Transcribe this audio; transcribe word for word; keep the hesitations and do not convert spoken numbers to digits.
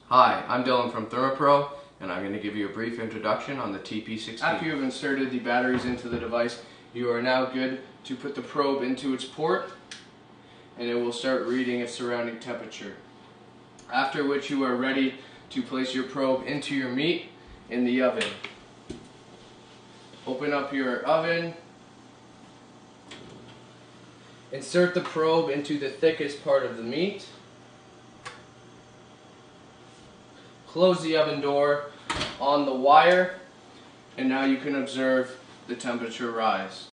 Hi, I'm Dylan from ThermoPro, and I'm going to give you a brief introduction on the T P sixteen. After you have inserted the batteries into the device, you are now good to put the probe into its port, and it will start reading its surrounding temperature. After which you are ready to place your probe into your meat in the oven. Open up your oven, insert the probe into the thickest part of the meat, close the oven door on the wire, and now you can observe the temperature rise.